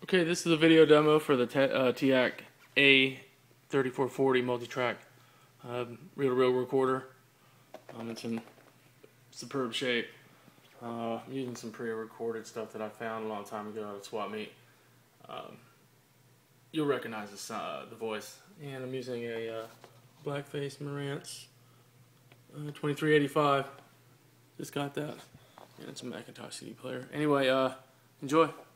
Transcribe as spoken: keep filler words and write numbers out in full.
Okay, this is a video demo for the te uh, Teac A thirty-four forty multi-track um, reel-to-reel recorder. Um, it's in superb shape. Uh, I'm using some pre-recorded stuff that I found a long time ago at a swap meet. Um, you'll recognize this, uh, the voice. And I'm using a uh, Blackface Marantz uh, twenty-three eighty-five. Just got that. And it's a Macintosh C D player. Anyway, uh, enjoy.